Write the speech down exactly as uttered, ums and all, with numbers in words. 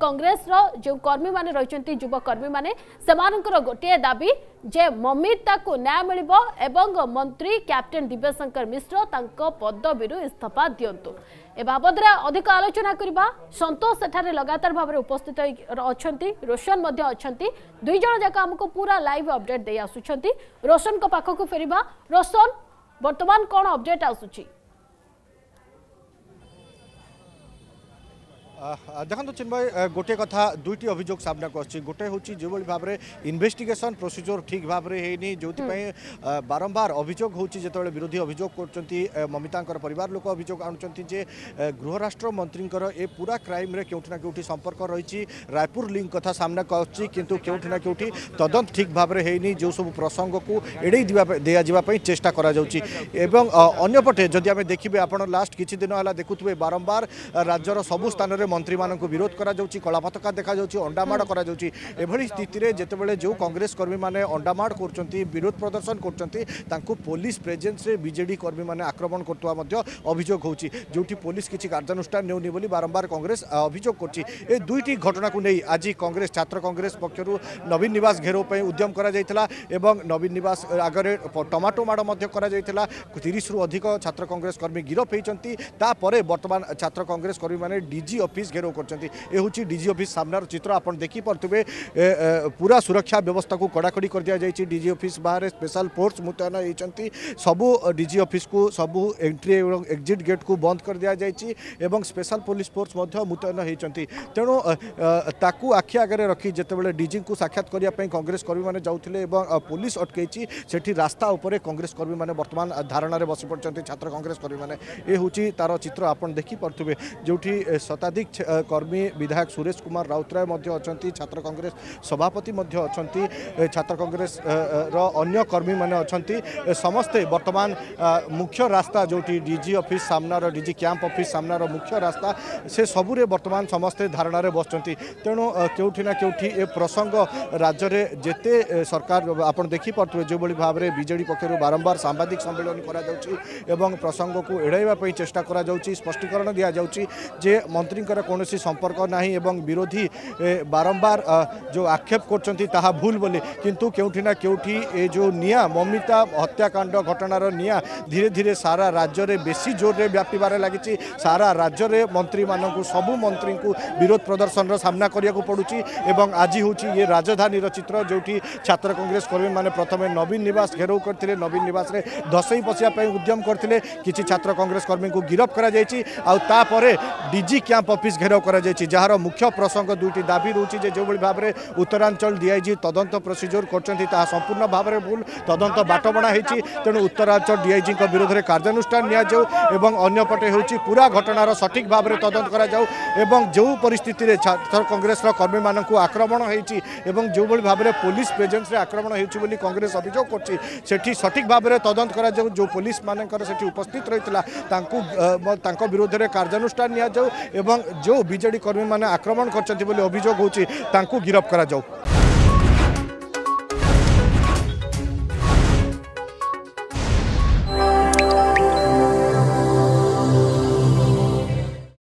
कांग्रेस रो जो कर्मी माने रहिचंती युवा कर्मी माने सेमानकर गोटे दाबी जे ममिता को न्याय मिलिबो एवं मंत्री कैप्टेन दिव्यशंकर मिश्र तांको पदवीरु इस्तीफा दियंतु ए बाबद अधिक आलोचना करबा संतोष सेठारे लगातार भाव में उपस्थित अछंती रोशन मध्य अछंती दुई जण जाक हमको पूरा लाइव अपडेट दे आसुछंती रोशन को पाखक फेरिबा रोशन वर्तमान कोन अपडेट आसुची देखो चिन्मय गोटे कथा दुईटी अभियोग सामना को गोटे हूँ जो भाव में इन्वेस्टिगेशन प्रोसीजर ठीक भाव में है जो बारंबार अभियोग होती विरोधी अभियोग कर ममिता परिवार लोक अभियोग आणुंट गृह राष्ट्र मंत्री ए पूरा क्राइम रे केउठी ना केउठी संपर्क रही रायपुर लिंक कथा सामना को किंतु केउठी ना केउठी तदंत ठीक भाव में है जो सब प्रसंग को एड़े दि जावाई चेष्टा करा जाउची एवं अन्यपटे जदि आम देखिए आप लास्ट किछि दिन है देखुए बारंबार राज्यर सबु स्थान मंत्री मान विरोध करा जाउची कला पताका देखा जाउची अंडामाड़ करा जाउची एभली स्थिति रे जेतेबेले जो कांग्रेस कर्मी माने अंडामाड़ करचंती विरोध प्रदर्शन करचंती तांको पुलिस प्रेजेंस रे बीजेडी कर्मी माने आक्रमण करतवा मध्य अभियोग होउची जोठी पुलिस किछि कार्यानुष्ठान नेउनी बोली बारंबार कांग्रेस अभियोग करची ए दुईटी घटना को नै आज कांग्रेस छात्र कांग्रेस पक्षरु नवीन निवास घेराव पई उद्यम करा जायतिला एवं नवीन निवास आगरे टमाटो माड़ मध्य करा जायतिला तीस रु अधिक छात्र कांग्रेस कर्मी गिरफ होइचंती ता परे वर्तमान छात्र कांग्रेस कर्मी माने डीजी ऑफिस घेराव कर डीजी ऑफिस सामनार चित्र आप देखी पारे पूरा सुरक्षा व्यवस्था को कड़ाकड़ी कर दिया जाए डीजी ऑफिस बाहर स्पेशल फोर्स मुतयन होती सबू डीजी ऑफिस को सबू एंट्री और एग्जिट गेट को बंद कर दिया जाए एवं स्पेशल पुलिस फोर्स मुतयन होती तेणु ताकू आखि आगे रखी जितेबाला डीजी को साक्षात करने कांग्रेस कर्मी मैंने जाते पुलिस अटकई से रास्ता उपरे कांग्रेस कर्मी मैंने बर्तमान धारणा बसी पड़ते छात्र कांग्रेस कर्मी मैंने ये हूँ तार चित्र आप देखिपे जो शताधिक कर्मी विधायक सुरेश कुमार राउतराय अच्छा छात्र कांग्रेस सभापति अच्छा छात्र कांग्रेस रो अन्य कर्मी मैंने अच्छा समस्ते वर्तमान मुख्य रास्ता जो डीजी ऑफिस सामनार डीजी कैंप ऑफिस सामनार मुख्य रास्ता से सबुरे वर्तमान समस्ते धारणा बसुँच तेणु केउठी ना केउठी ए प्रसंग राज्य में जेते सरकार आप देखिपे जो भाव में बीजेडी पक्षर बारंबार सांबादिक सम्मेलन करा प्रसंग को एड़ाइवाई चेष्टा करा स्पष्टीकरण दि जाउची जे मंत्री कौन संपर्क नाही एवं विरोधी बारंबार जो आक्षेप कर भूल बोली किंतु केउठी ना केउठी ए जो निया ममिता हत्याकांड घटनार निया धीरे धीरे सारा राज्य में बेसी जोर रे व्यापीबार लगी सारा राज्य में मंत्री मानक सबू मंत्री को विरोध प्रदर्शन सामना करिया को पड़ुची एवं आज हूँ ये राजधानी चित्र जो छात्र कांग्रेस कर्मी माने प्रथमे नवीन निवास घेराव करते नवीन निवास रे दसई पशिया उद्यम करते किसी छात्र कांग्रेस कर्मी को गिरफ करा कर डीजी कैंप ऑफिस घेराव करा जार मुख्य प्रसंग दुईटी दाबी रोचे जो भाव में उत्तरांचल डीआईजी तदंत प्रोसीजर कर संपूर्ण भाव में भूल तदंत बाटबणा होती तेणु उत्तरांचल डीआईजी विरोध में कार्यानुष्ठान नियाजाऊ अन्यपटे हूँ पूरा घटनार सठिक भाव में तदंत करा जो परिस्थिति रे छात्र कांग्रेस कर्मी मान आक्रमण होती जो भाव में पुलिस प्रेजेंस रे आक्रमण होती कांग्रेस अभियोग कर सठिक भाव में तदंत करा जो पुलिस मानकर सेठी उपस्थित रही विरोध में कार्यानुष्ठान नियाजाऊ जो बीजेडी कर्मी माने आक्रमण करछंती बोली अभियोग होची तांकू गिरफ करा जाऊ।